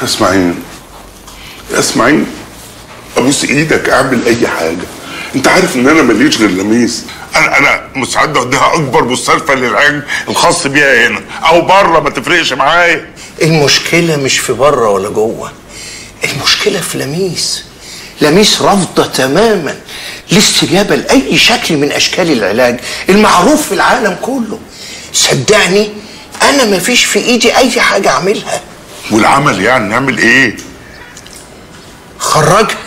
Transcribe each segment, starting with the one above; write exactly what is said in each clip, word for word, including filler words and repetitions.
اسماعيل اسماعيل ابوس ايدك اعمل اي حاجه. انت عارف ان انا ماليش غير لميس. انا انا مستعد اديها اكبر مستشفى للعلاج الخاص بيها هنا او بره، ما تفرقش معايا. المشكله مش في بره ولا جوه، المشكله في لميس. لميس رافضه تماما الاستجابه لاي شكل من اشكال العلاج المعروف في العالم كله. صدقني انا مفيش في ايدي اي حاجه اعملها. والعمل يعني نعمل ايه؟ خرجها،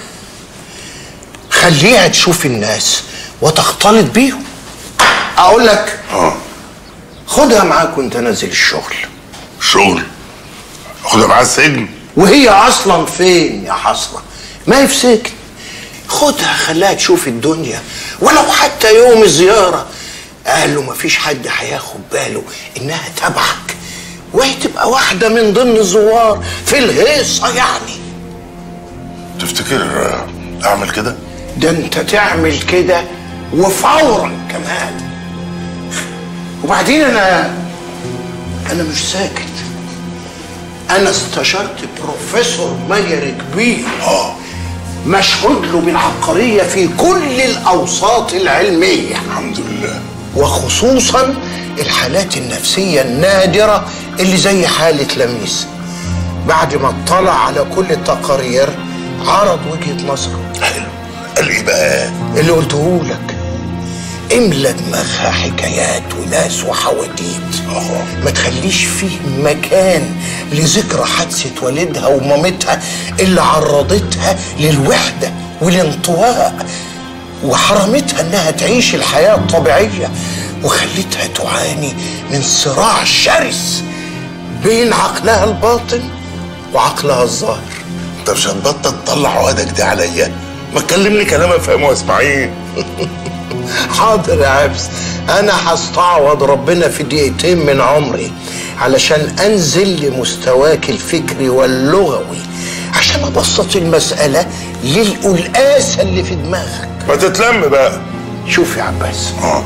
خليها تشوف الناس وتختلط بيهم. اقول لك اه خدها معاك وانت نازل الشغل. شغل؟ خدها معايا السجن؟ وهي اصلا فين يا حسره؟ ما هي في سجن. خدها خليها تشوف الدنيا ولو حتى يوم الزياره. قال له مفيش حد هياخد باله انها تبعك، وهي تبقى واحده من ضمن الزوار في الهيصه يعني. تفتكر اعمل كده؟ ده انت تعمل كده وفورا كمان. وبعدين انا انا مش ساكت. انا استشرت بروفيسور ماير كبير اه مشهود له بالعبقريه في كل الاوساط العلميه، الحمد لله، وخصوصا الحالات النفسيه النادره اللي زي حاله لميس. بعد ما اطلع على كل التقارير عرض وجهه نظره. حلو. قال ايه بقى؟ اللي قلته لك، املى دماغها حكايات وناس وحواديت. اه ما تخليش فيه مكان لذكرى حادثه والدها ومامتها اللي عرضتها للوحده والانطواء وحرمتها انها تعيش الحياه الطبيعيه، وخلتها تعاني من صراع شرس بين عقلها الباطن وعقلها الظاهر. انت مش هتبطل تطلع عقدك دي عليا؟ ما تكلمني كلام افهمه يا اسماعيل. حاضر يا عبس، انا هستعوض ربنا في دقيقتين من عمري علشان انزل لمستواك الفكري واللغوي، عشان ابسط المساله للقلقاسه اللي في دماغك. ما تتلم بقى. شوف يا عباس، اه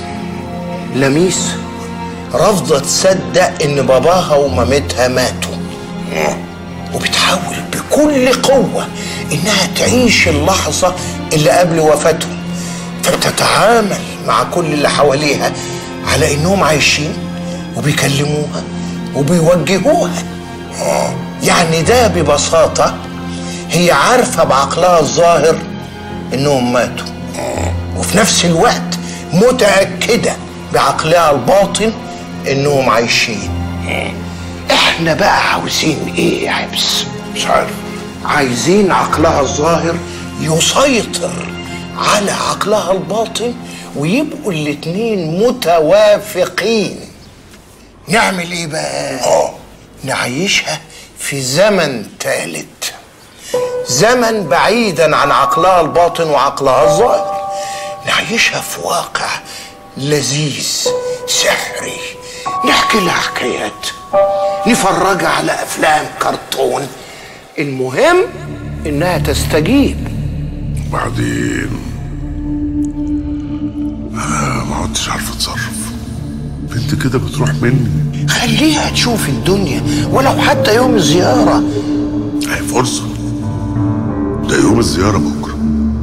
لميس رافضه تصدق ان باباها ومامتها ماتوا، اه وبتحاول بكل قوه انها تعيش اللحظه اللي قبل وفاتهم، فبتتعامل مع كل اللي حواليها على انهم عايشين وبيكلموها وبيوجهوها. اه يعني ده ببساطه هي عارفه بعقلها الظاهر انهم ماتوا، وفي نفس الوقت متاكده بعقلها الباطن انهم عايشين. احنا بقى عاوزين ايه يا عبس؟ مش عارف. عايزين عقلها الظاهر يسيطر على عقلها الباطن ويبقوا الاتنين متوافقين. نعمل ايه بقى؟ اه نعيشها في زمن ثالث، زمن بعيدا عن عقلها الباطن وعقلها الظاهر. نعيشها في واقع لذيذ سحري، نحكي لها حكايات، نفرجها على افلام كرتون، المهم انها تستجيب. بعدين انا ما عدتش عارف اتصرف. بنت كده بتروح مني. خليها تشوف الدنيا ولو حتى يوم الزيارة. هي فرصة، ده يوم الزيارة بكرة.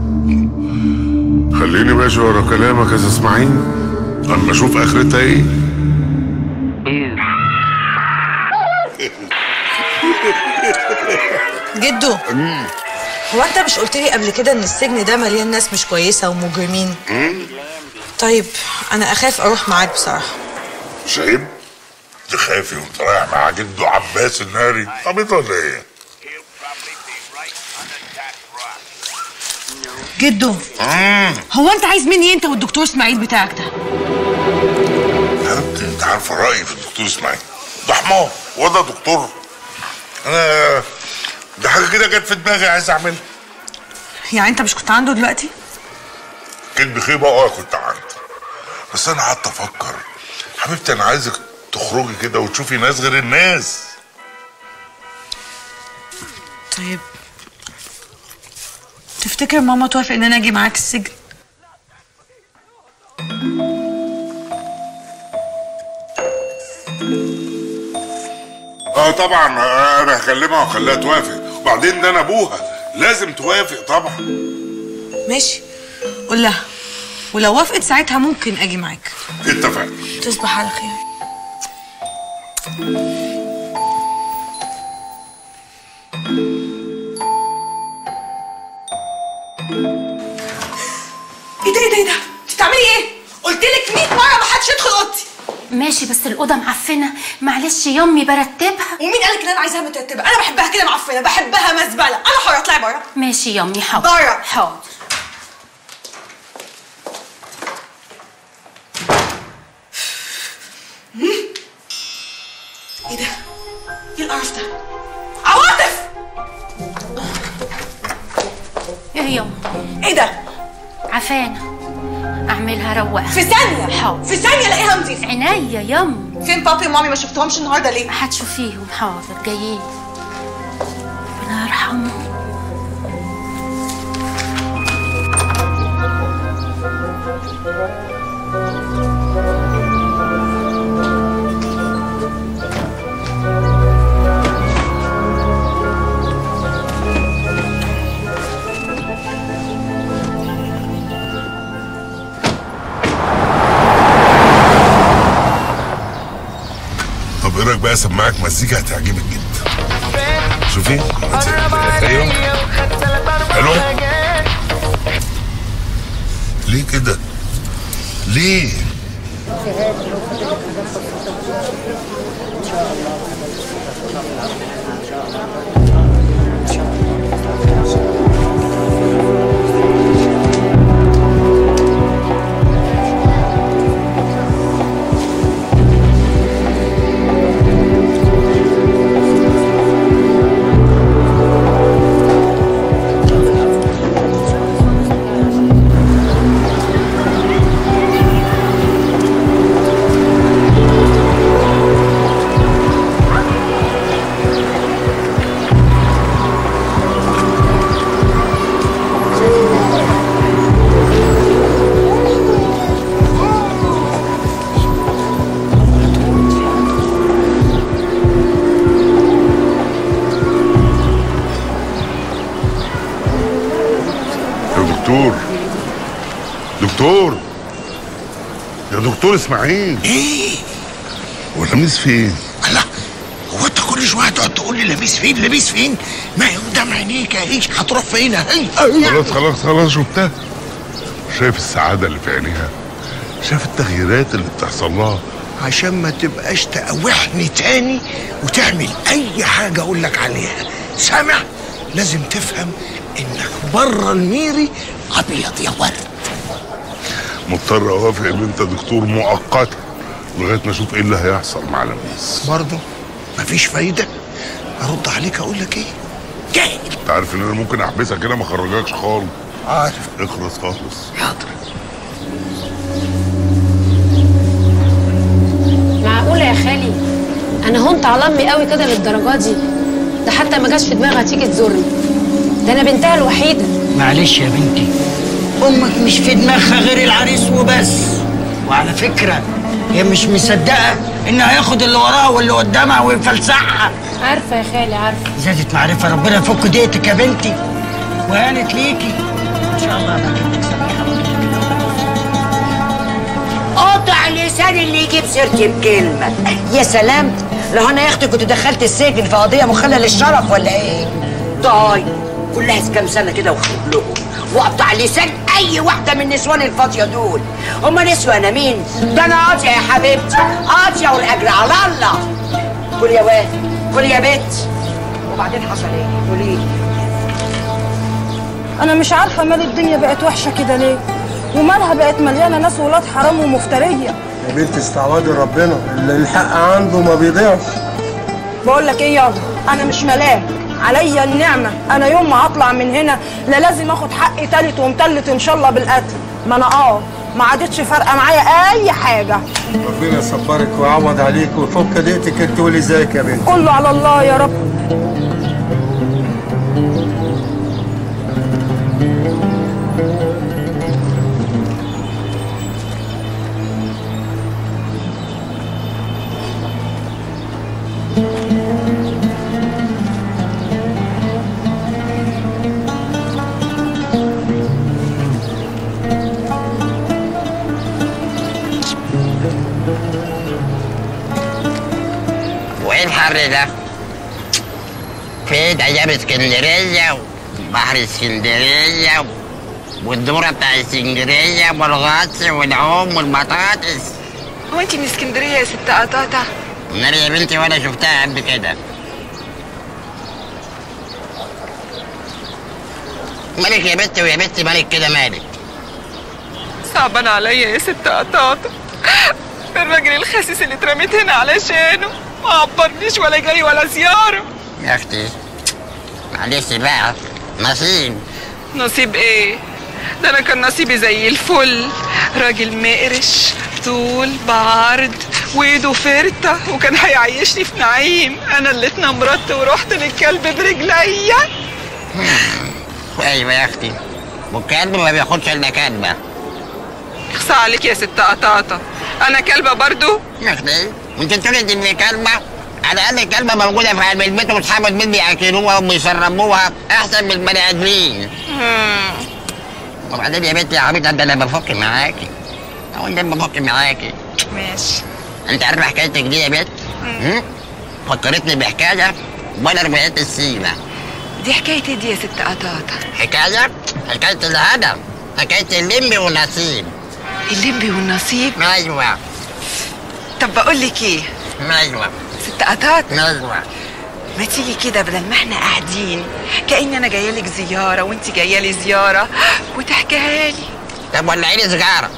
خليني ماشي ورا كلامك يا اسماعيل اما اشوف اخرتها ايه. جدو، هو انت مش قلت لي قبل كده ان السجن ده مليان ناس مش كويسه ومجرمين؟ طيب انا اخاف اروح معاك بصراحه. مش عيب تخافي وانت رايح مع جدو عباس الناري؟ عبيط ولا ايه؟ جدو، هو انت عايز مني انت والدكتور اسماعيل بتاعك ده؟ انت انت عارفه رايي في الدكتور اسماعيل ده حمار وده دكتور. انا ده حاجه كده جت في دماغي عايز اعملها. يعني انت مش كنت عنده دلوقتي؟ كدب خيبه اه كنت عنده، بس انا قعدت افكر حبيبتي انا عايزك تخرجي كده وتشوفي ناس غير الناس. طيب تفتكر ماما توافق ان انا اجي معاك السجن؟ اه طبعا انا هكلمها واخليها توافق، وبعدين ده انا ابوها لازم توافق طبعا. ماشي قول لها، ولو وافقت ساعتها ممكن اجي معاك. اتفقنا. تصبح على خير. ايه ده ايه ده ايه ده؟ انت بتعملي ايه؟ قلت لك مية مره ما حدش يدخل اوضتي. ماشي بس الاوضه معفنه، معلش يامي برتبها. ومين قالك ان انا عايزاها مترتبه؟ انا بحبها كده معفنه، بحبها مزبله. انا حره، اطلعي بره. ماشي يامي حاضر. بره. حاضر. ايه ده؟ ايه القرف ده؟ عواطف! ايه ياما؟ ايه ده؟ عفانه اعملها رواقه في ثانيه. حاضر. في ثانيه الاقيها نظيفه. عينيا ياما. فين بابي ومامي؟ ما شفتهمش النهارده ليه؟ هتشوفيهم حاضر جايين. ربنا يرحمهم. طب ايه رايك بقى اسمعك مزيكا هتعجبك جدا. شوفي. ايوه. الو. ليه كده؟ ليه؟ دكتور دكتور يا دكتور اسماعيل. ايه؟ هو لميس فين؟ الله، هو انت كل شويه تقعد تقول لي لميس فين لميس فين؟ ما هي قدام عينيك اهي، هتروح فين اهي؟ خلاص خلاص خلاص شفتها. شايف السعاده اللي في عينيها، شايف التغييرات اللي بتحصل لها. عشان ما تبقاش تقوحني تاني وتعمل اي حاجه اقول لك عليها، سامع؟ لازم تفهم انك بره الميري ابيض يا ورد. مضطر اوافق ان انت دكتور مؤقتا لغايه ما اشوف ايه اللي هيحصل مع لميس. برضه مفيش فايده؟ ارد عليك اقول لك ايه؟ جاهل. انت عارف ان انا ممكن احبسك كده ما اخرجكش خالص. عارف. اخلص خالص. حاضر. معقولة يا خالي أنا هنت على أمي قوي كده للدرجة دي؟ ده حتى ما جاش في دماغها تيجي تزورني، ده أنا بنتها الوحيدة. معلش يا بنتي، أمك مش في دماغها غير العريس وبس. وعلى فكرة هي مش مصدقة إنه هياخد اللي وراها واللي قدامها ويفلسعها. عارفة يا خالي عارفة. زادت معرفة، ربنا يفك ضيقتك يا بنتي وهانت ليكي إن شاء الله. أنا جبتك سميحة قطع لسان اللي يجيب سيرتي بكلمة. يا سلام، لو انا يا اختي كنت دخلت السجن في قضية مخلة للشرف ولا ايه؟ طيب كلها كام سنة كده وخد لهم واقطع لسان اي واحدة من النسوان الفاضية دول. هما نسوة انا مين؟ ده انا قاضية يا حبيبتي، قاضية والاجر على الله. كل يا واد، كل يا بنت. وبعدين حصل ايه؟ قولي لي. انا مش عارفة مال الدنيا بقت وحشة كده ليه؟ ومالها بقت مليانه ناس ولاد حرام ومفتريه. يا بنت استعوذي ربنا، اللي الحق عنده ما بيضيعش. بقول لك ايه يابا، انا مش ملاك، عليا النعمه. انا يوم ما هطلع من هنا لا لازم اخد حقي تالت ومتلت ان شاء الله بالقتل. ما انا اه ما عادتش فارقه معايا اي حاجه. ربنا يصبرك ويعوض عليك ويفك ضيقتك انت ولذاك يا بنت. كله على الله يا رب. وايه الحر ده؟ فين ايام اسكندريه وبحر اسكندريه والدوره بتاع اسكندريه والغطس والعوم والبطاطس. هو انت من اسكندريه يا ست قطاطه؟ ناري يا بنتي وانا شفتها قبل كده. مالك يا بنتي ويا بنتي مالك كده مالك؟ صعبان عليا يا ست قطاطه، الراجل الخسيس اللي اترميت هنا علشانه ما عبرنيش ولا جاي ولا زياره. يا اختي معلش بقى، نصيب. نصيب ايه؟ ده انا كان نصيبي زي الفل، راجل مقرش طول بعرض وايده فرته وكان هيعيشني في نعيم. انا اللي اتنمرت ورحت للكلب برجليا. ايوه يا اختي، والكلب ما بياخدش الا كلبه. اخصى عليك يا ست قطاطه، انا كلبه برضو؟ يا اختي انت تقولي اني كلبه؟ على الاقل الكلبه موجوده في قلب البيت واصحاب البيت بياكلوها وبيشربوها احسن من البني ادمين. وبعدين يا بنتي يا عبيطه ده انا بفك معاكي. هو انت بفك معاكي؟ ماشي. انت عارفه حكايتك دي يا بنت؟ فكرتني بحكايه ولا روايات السيره. دي حكايه ايه دي يا ست قطاطه؟ حكايه؟ حكايه الهدم، حكايه اللمبي والنصيب. اللمبي والنصيب؟ ايوه. طب بقول لك ايه؟ ايوه. ست قطاطه؟ ايوه. ما تيجي كده بدل ما احنا قاعدين كأن انا جايه لك زياره وانت جايه لي زياره وتحكيها لي. طب ولعي لي سيجاره.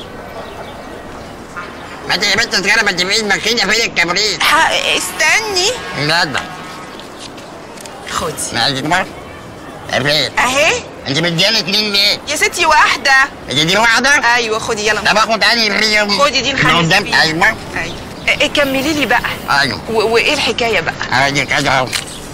ما انت يا بنت سيجاره ما تبقيش ماكينه فين الكبريت. استني. لا ده خدي. ماشي بقى. فين؟ اهي. انت مدياني اتنين ليه؟ يا ستي واحده. دي دي واحده؟ ايوه خدي يلا. طب اخد انهي فيهم؟ خدي دي نحل قدام. ايوه ايوه. إيه كملي لي بقى. ايوه. وايه الحكايه بقى؟ ادي كده اهو.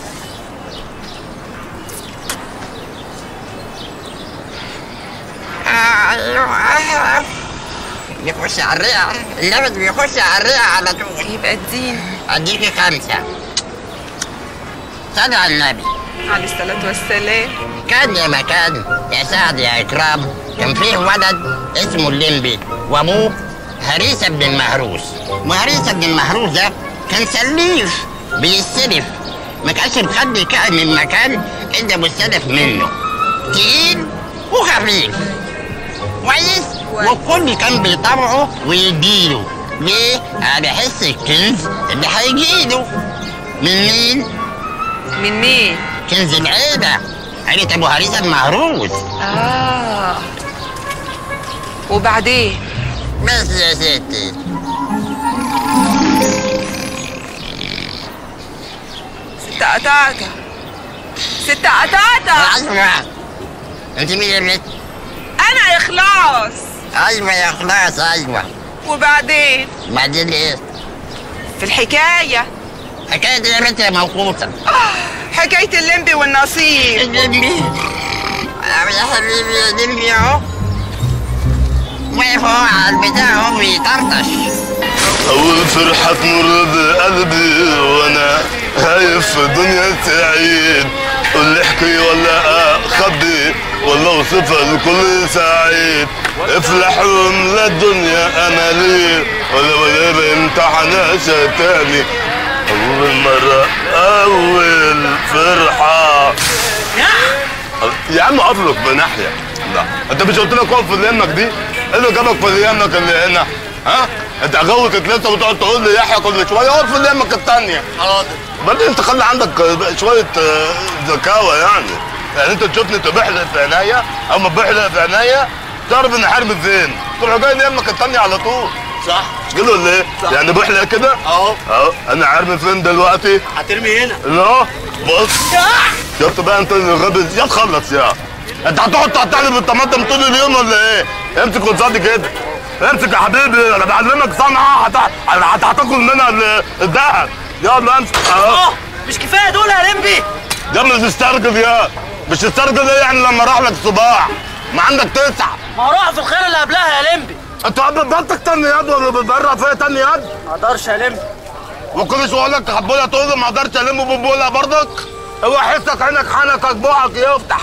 ايوه بيخش على الرئه، اللبن بيخش على الرئه على طول. يبقى اديني. اديكي خمسه. صلي على النبي عليه الصلاه والسلام. كان يا مكان يا سعد يا اكرام كان فيه ولد اسمه اللمبي وابوه هريسه بن المهروس. وهريسه بن المهروس ده كان سليف بيستلف، ما كانش مخلي كائن من مكان الا مستلف منه، تقيل وخفيف كويس، والكل كان بيطبعه ويديله. ليه؟ على حس الكنز اللي هيجيله. من مين؟ من مين؟ كنز العيله، عيله ابو هريسه المهروس. اه وبعدين؟ بس يا ستي. ست قطاطه. ست قطاطه. ايوه. انت مين يا بنت؟ انا يا اخلاص. ايوه يا اخلاص. ايوه. وبعدين؟ بعدين ايه؟ في الحكايه. حكايه يا بنت يا موقوته. آه حكايه اللمبي والنصيب. اللمبي يا حبيبي يا اللمبي اهو واقف اهو على البتاع اهو بيطرطش. أول فرحة تمر بقلبي وأنا خايف في دنيا تعيد، قول لي احكي ولا أخبي ولا أوصفها لكل سعيد، افلح واملا الدنيا أملي ولا ولا بامتحانها تاني. أول مرة أول فرحة يا عم أفلك بناحية. لا أنت مش قلت لك اقف في اللي يمك دي؟ إيه اللي جابك في اللي يمك اللي هنا؟ ها؟ انت غوت لسه وتقعد تقول لي يحيى كل شويه اقف في اللي يمك الثانيه. حاضر. بعدين انت خلي عندك شويه ذكاوه يعني. يعني انت تشوفني تبحلق في عينيا او ما بحلق في عينيا تعرف ان حرمي فين؟ تروح جاي يمك الثانيه على طول. صح. مش كده ولا ايه؟ يعني بحلق كده؟ اهو. اهو انا عارمي فين دلوقتي؟ هترمي هنا. لا بص. شفت بقى انت الغبي يا تخلص يا. انت هتقعد تقطع لي بالطماطم طول اليوم ولا ايه؟ امسك قصادي كده. امسك يا حبيبي انا بعلمك صنعه هتاكل منها الذهب. يلا امسك اهو. مش كفايه دول يا لمبي؟ يا مش تسترجل يا مش تسترجل ايه يعني لما راح لك صباع؟ ما عندك تسعه. ما راح في الخير اللي قبلها يا لمبي. انت بطلك تاني يد ولا بتبرق فيا تاني يد؟ ما اقدرش يا لمبي. وكل شويه اقول لك حبولها تقول لي ما اقدرش الم ببولها برضك؟ اوعى حسك عينك حنكك بوعك يفتح.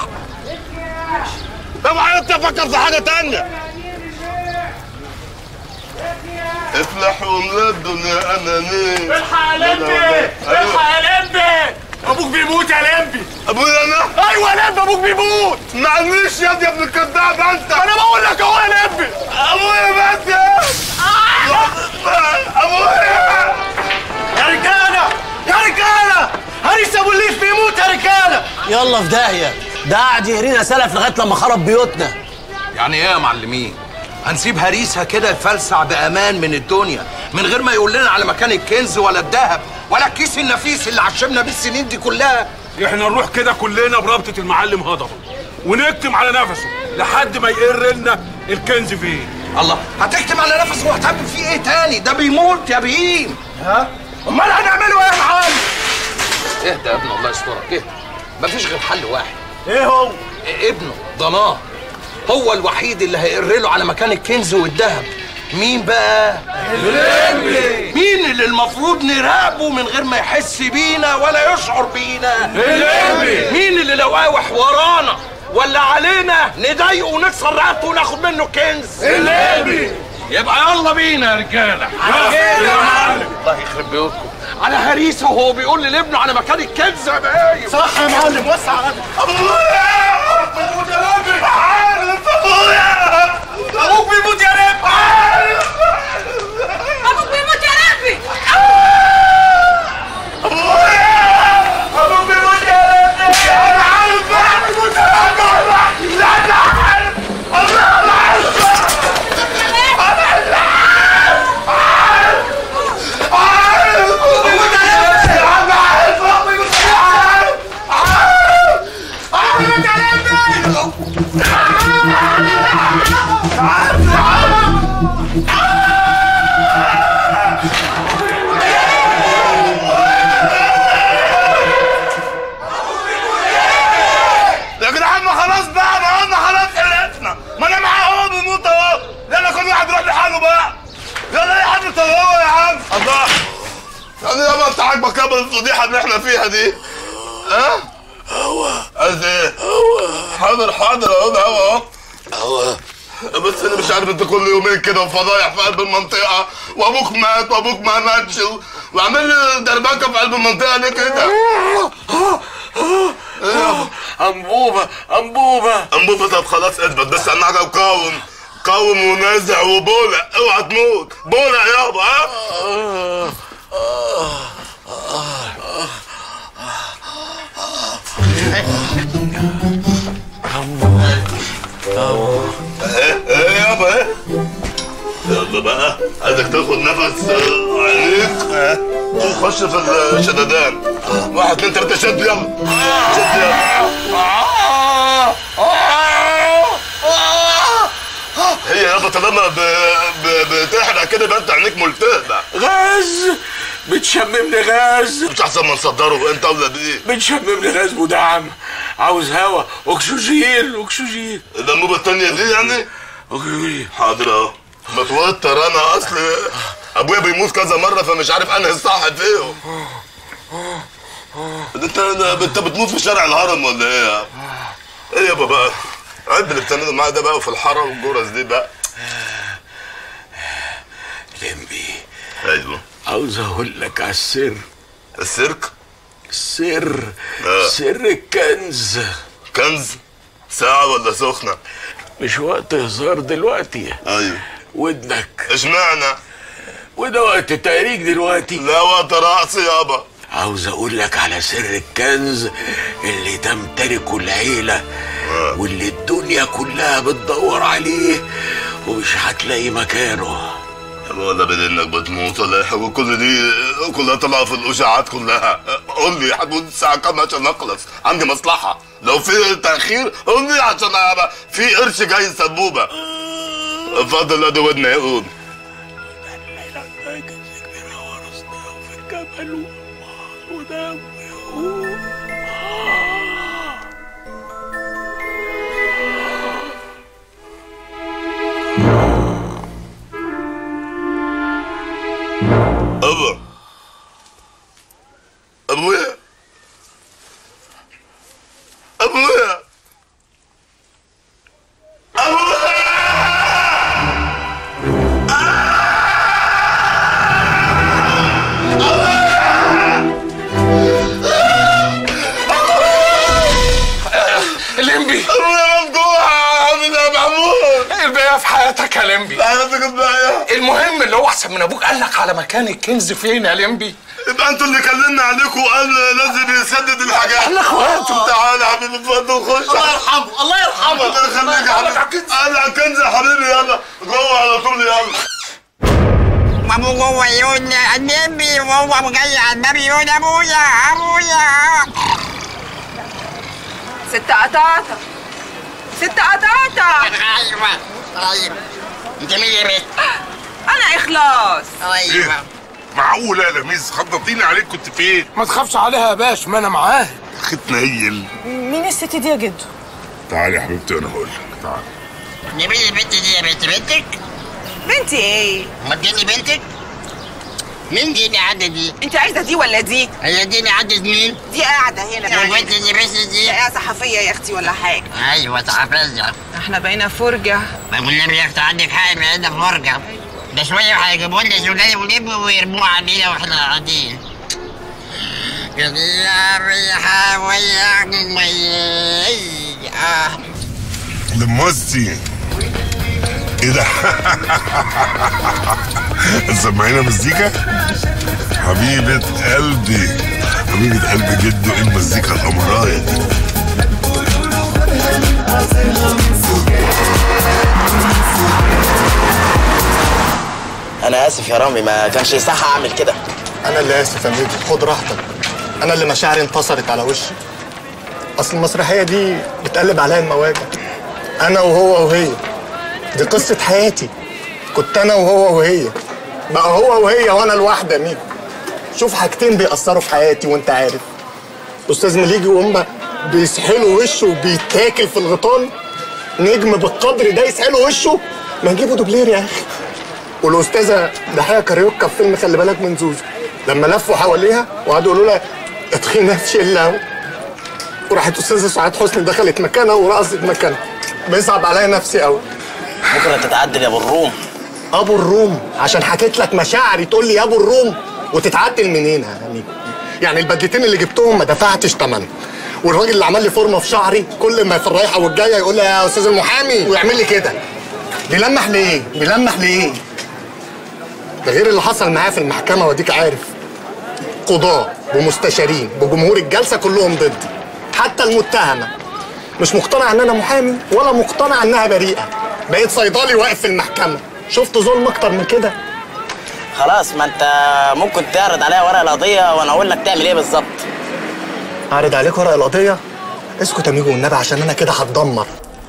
اوعى انت تفكر في حاجه تانيه. افلح واملا الدنيا انانيه. الحق يا لمبي، الحق يا لمبي، ابوك بيموت يا لمبي. ابويا انا؟ ايوه يا لمبي ابوك بيموت. معلش يا ابني يا ابن الكذاب انت. انا بقول لك اهو يا لمبي. ابويا مات يا ابويا. يا رجاله يا رجاله، هريس ابو الليف بيموت يا رجاله. يلا في داهيه، ده قاعد يهرينا سلف لغايه لما خرب بيوتنا. يعني ايه يا معلمين؟ هنسيب هريسها كده يفلسع بامان من الدنيا من غير ما يقول لنا على مكان الكنز ولا الذهب ولا الكيس النفيس اللي عشمنا بيه السنين دي كلها؟ احنا نروح كده كلنا برابطه المعلم هضبه ونكتم على نفسه لحد ما يقر لنا الكنز فين. الله، هتكتم على نفسه وهتعمل فيه ايه تاني؟ ده بيموت يا بهيم. ها؟ امال هنعمله ايه يا معلم؟ اهدى يا ابني الله يسترك، اهدى. مفيش غير حل واحد. ايه هو؟ ابنه ضناه هو الوحيد اللي هيقر له على مكان الكنز والذهب. مين بقى؟ الليمبي. مين اللي المفروض نراقبه من غير ما يحس بينا ولا يشعر بينا؟ الليمبي. مين اللي لو قاوح ورانا ولا علينا نضايقه ونكسر رقبته وناخد منه الكنز؟ الليمبي. يبقى يلا بينا يا رجاله. يا معلم. الله يخرب بيوتكم على هريسه وهو بيقول لابنه على مكان الكنز يا باين. صح يا معلم، وسع على ابويا ابوك يا لمبي. عارف ابويا. ابوك بيموت يا لمبي. ابوك بيموت يا لمبي. ابويا ابوك بيموت يا لمبي. انا عارف بقى بيموت يا لمبي. لا انا عارف. انا انا عارف. انا عارف. عارف. بيموت يا لمبي. انا عارف. بيموت يا لمبي. عارف. عارف يا لمبي. يا جدعان ما خلاص بقى، ما قلنا خلاص حلقتنا، ما انا معاه اهو بيموت اهو. يلا كل واحد يروح لحاله بقى. يلا اي حد طلعوه يا عم. الله، يعني يابا انت عاجبك يابا الفضيحه اللي احنا فيها دي؟ ها؟ هو عايز ايه؟ هو حاضر حاضر اهو ده هو اهو هو. بس انا مش عارف انت كل يومين كده وفضايح في قلب المنطقه وابوك مات وابوك ما ماتش وعامل لي دربكه في قلب المنطقه ليه كده؟ ايه انبوبه انبوبه انبوبه. طب خلاص اثبت بس انا حاجه وقاوم قاوم ونازع وبولع، اوعى تموت بولع يابا. ها؟ ايه ايه يابا ايه؟ يلا بقى عايزك تاخد نفس عميق وخش في الشددان. واحد اتنين تلاته شد يلا شد يلا. هي يابا طالما بتحرق كده يبقى انت عينيك ملتهبه. غاز بتشممني غاز. مش احسن ما نصدره انت ولا بايه؟ بتشممني غاز مدعم، عاوز هوا اكسجين اكسجين. الانبوبه التانيه دي يعني؟ اكسجين. حاضر اهو. متوتر انا اصل ابويا بيموت كذا مره فمش عارف انهي الصح فيهم. انت انت بتموت في شارع الهرم ولا ايه؟ ايه يابا بقى؟ عد اللي بتعمله معايا ده بقى وفي الحاره والجرس دي بقى. لمبي. ايوه. عاوز اقول لك على السر. السيرك؟ السر. آه. سر الكنز. كنز؟ ساعة ولا سخنة؟ مش وقت هزار دلوقتي. ايوه. ودنك. اشمعنى؟ وده وقت تهريج دلوقتي. لا وقت رقص يابا. عاوز اقول لك على سر الكنز اللي تمتلكه العيلة آه. واللي الدنيا كلها بتدور عليه ومش هتلاقي مكانه. ولا بدل انك بتموت ولا حاجه كل دي كلها طالعه في الاشاعات كلها. قول لي هتموت الساعه كام عشان اخلص؟ عندي مصلحه. لو في تاخير قول لي عشان ابقى في قرش جاي سبوبه. اتفضل ادي ودني يقول. أبا أبويا أبويا أبويا لمبي؟ انا كنت معايا. المهم اللي هو احسن من ابوك قال لك على مكان الكنز فين يا لمبي؟ يبقى انتوا اللي كلمنا عليكم وقال لازم يسدد الحاجات. احنا اخواتهم. تعالى يا حبيبي اتفضل خش. الله يرحمه الله يرحمه. الله يخليك يا حبيبي. انا على الكنز يا حبيبي يلا جوه على طول يلا. ابو جوه يقول النبي وهو جاي على الباب يقول ابويا ابويا. ست قطاطة ست قطاطة. ايوه ايوه. انت مين يا بنت؟ انا اخلاص. ايوه. معقولة يا لميس خضتيني عليك كنت فين؟ ما تخافش عليها يا باش ما انا معاها. اخي تنيل. مين الست دي يا جدو؟ تعالي يا حبيبتي وانا هقول لك تعالي. دي مين البنت دي يا بنت؟ بنتك؟ بنتي ايه؟ امال دي بنتك؟ مين دي اللي قاعدة دي؟ انت عايزة دي ولا دي؟ هي دي اللي قعدت مين؟ دي قاعدة هنا. البنت اللي بس دي؟ لا صحفية يا اختي ولا حاجة. ايوه صحفية. احنا بقينا فرجة. ما والنبي يا اختي عندك حق بقينا فرجة. ده شوية وهيجيبوا لنا سوداني ولب ويرموه علينا واحنا قاعدين. يا ريحة ويا لموستي ايه ده؟ سمعينا مزيكا؟ حبيبة قلبي حبيبة قلبي جدو ايه المزيكا الأمراية دي؟ انا اسف يا رامي ما كانش يصح اعمل كده. انا اللي اسف يا ميدو خد راحتك. انا اللي مشاعري انتصرت على وشي. اصل المسرحيه دي بتقلب عليا المواجع. انا وهو وهي دي قصه حياتي. كنت انا وهو وهي بقى هو وهي وانا لوحدي يا ميدو. شوف حاجتين بيأثروا في حياتي وانت عارف. استاذ مليجي وهم بيسحلوا وشه وبيتاكل في الغيطان. نجم بالقدر ده يسحلوا وشه ما نجيبه دوبلير يا اخي. والاستاذه ضحيه كاريوكا في فيلم خلي بالك من زوزو لما لفوا حواليها وقعدوا يقولوا لها اتخينا في شله وراحت استاذه سعاد حسني دخلت مكانها ورقصت مكانها. بيصعب عليا نفسي قوي. بكره تتعدل يا ابو الروم. ابو الروم عشان حكيت لك مشاعري تقول لي يا ابو الروم وتتعدل منين يا حبيبي؟ يعني البدلتين اللي جبتهم ما دفعتش ثمنهم. والراجل اللي عمل لي فورمه في شعري كل ما في الرايحه والجايه يقول لي يا استاذ المحامي ويعمل لي كده. بيلمح ليه؟ بيلمح ليه؟ ده غير اللي حصل معايا في المحكمه واديك عارف. قضاه ومستشارين بجمهور الجلسه كلهم ضدي. حتى المتهمه مش مقتنع ان انا محامي ولا مقتنع انها بريئه. بقيت صيدلي واقف في المحكمه. شفت ظلم اكتر من كده؟ خلاص ما انت ممكن تعرض عليا ورق القضيه وانا اقول لك تعمل ايه بالظبط. اعرض عليك ورق القضيه؟ اسكت يا ميجو والنبي عشان انا كده هتدمر.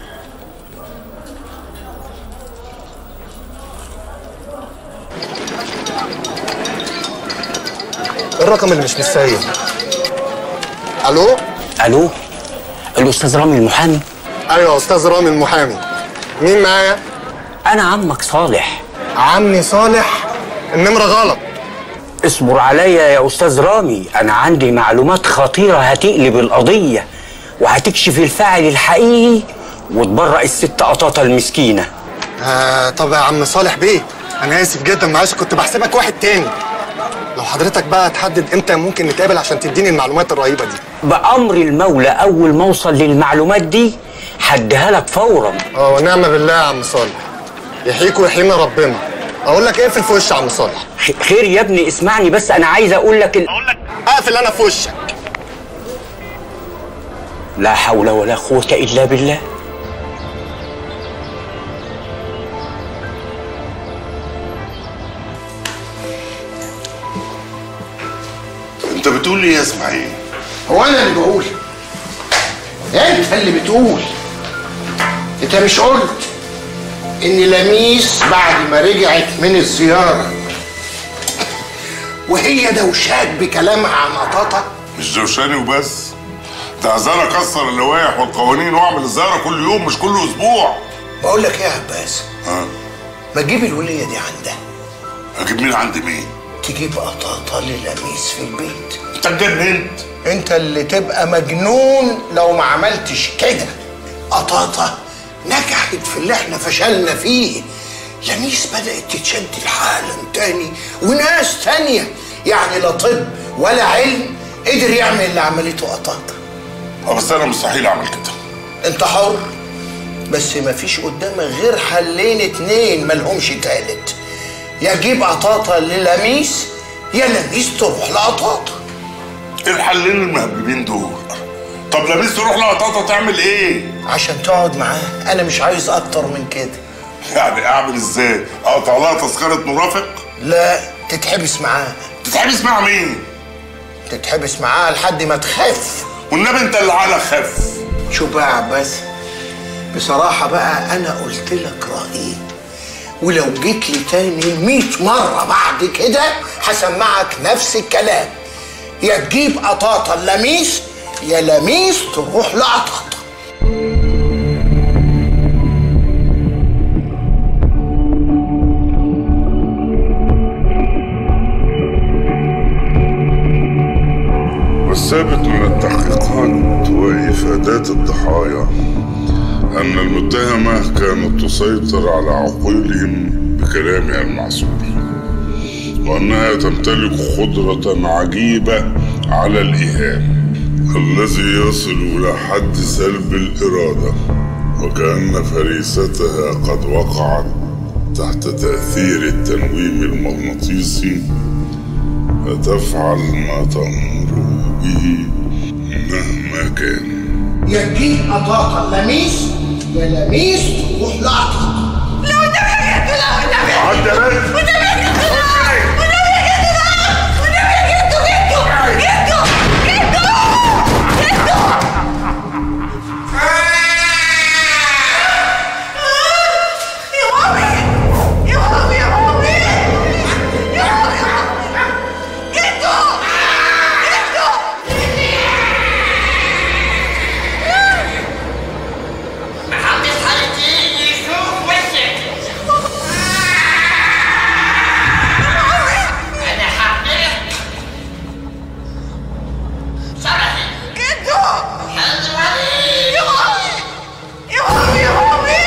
الرقم اللي مش متسيب. الو؟ الو؟ الاستاذ رامي المحامي؟ ايوه يا استاذ رامي المحامي. مين معايا؟ انا عمك صالح. عمي صالح؟ النمره غلط. اصبر عليا يا استاذ رامي، انا عندي معلومات خطيره هتقلب القضيه وهتكشف الفاعل الحقيقي وتبرأ الست قطاطه المسكينه. آه طب يا عم صالح بيه انا اسف جدا معلش كنت بحسبك واحد تاني. لو حضرتك بقى تحدد امتى ممكن نتقابل عشان تديني المعلومات الرهيبه دي. بأمر المولى اول ما اوصل للمعلومات دي هديها لك فورا. اه ونعم بالله يا عم صالح. يحييك ويحيينا ربنا. اقول لك اقفل في وشي يا عم صالح. خير يا ابني اسمعني بس انا عايز اقول لك ال... اقول لك اقفل انا في وشك. لا حول ولا قوه الا بالله. انت بتقول ايه يا اسماعيل؟ هو انا اللي بقول؟ انت اللي بتقول. انت مش قلت ان لميس بعد ما رجعت من الزياره وهي دوشاك بكلامها عن قطاطه؟ مش دوشاني وبس، ده عايزاني اكسر اللوائح والقوانين واعمل الزياره كل يوم مش كل اسبوع. بقول لك ايه يا عباس؟ ها؟ ما تجيب الوليه دي عندها. اجيب مين عند مين؟ تجيب قطاطه للميس في البيت. انت اتجننت؟ انت اللي تبقى مجنون لو ما عملتش كده. قطاطه نجحت في اللي احنا فشلنا فيه. لميس بدأت تتشد لعالم تاني وناس تانية، يعني لا طب ولا علم قدر يعمل اللي عملته قطاطه. اه بس انا مستحيل اعمل كده. انت حر بس مفيش قدامك غير حلين اتنين ملهمش تالت، يا تجيب قطاطه للميس يا لميس تروح لقطاطه. ايه الحلين المهببين دول؟ طب لميس تروح لقطاطه تعمل ايه؟ عشان تقعد معاه، انا مش عايز اكتر من كده. يعني اعمل ازاي؟ اقطع لها تذكره مرافق؟ لا، تتحبس معاه. تتحبس مع مين؟ تتحبس معاه لحد ما تخف. والنبي انت اللي على خف. شوف بقى يا عباس، بصراحة بقى أنا قلت لك رأيي، ولو جيت لي تاني مية مرة بعد كده هسمعك نفس الكلام، يا تجيب قطاطة لميس يا لميس تروح لقطاطة. والثابت من التحقيقات وإفادات الضحايا أن المتهمة كانت تسيطر على عقولهم بكلامها المعسول، وأنها تمتلك قدرة عجيبة على الإيهام الذي يصل إلى حد سلب الإرادة، وكأن فريستها قد وقعت تحت تأثير التنويم المغناطيسي فتفعل ما تأمر به مهما كان. يا تجيب قطاطة لميس يا لميس تروح لقطاطة. لو النبي يا جدو، لو النبي عدى بس. والنبي يا جدو، والنبي يا جدو، والنبي يا جدو، جدو جدو جدو جدو. يا مامي يا مامي يا مامي يا مامي جدو جدو. محدش هيجي يشوف وشك. انا حقك صرخي جدو. حضري يا مامي يا مامي يا مامي.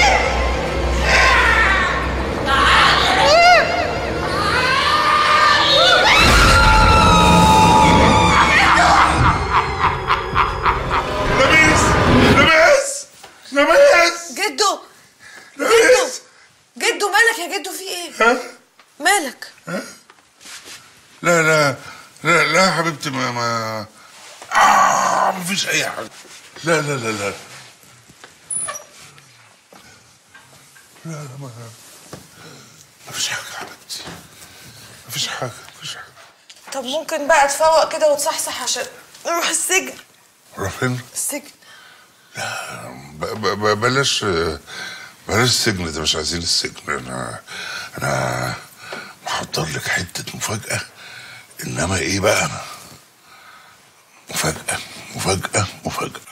لميس لميس لميس جدو جدو جدو مالك يا جدو، في ايه؟ ها؟ مالك؟ ها؟ لا لا لا لا يا حبيبتي، ما ما آه مفيش أي حاجة. لا لا لا لا لا لا ما مفيش حاجة يا حبيبتي، مفيش حاجة مفيش حاجة. طب ممكن بقى تفوق كده وتصحصح عشان نروح السجن؟ نروح فين؟ السجن. ب- ب- ب- بلاش بلاش السجن ده، مش عايزين السجن. انا انا محضر لك حته مفاجاه، انما ايه بقى؟ مفاجاه مفاجاه مفاجاه.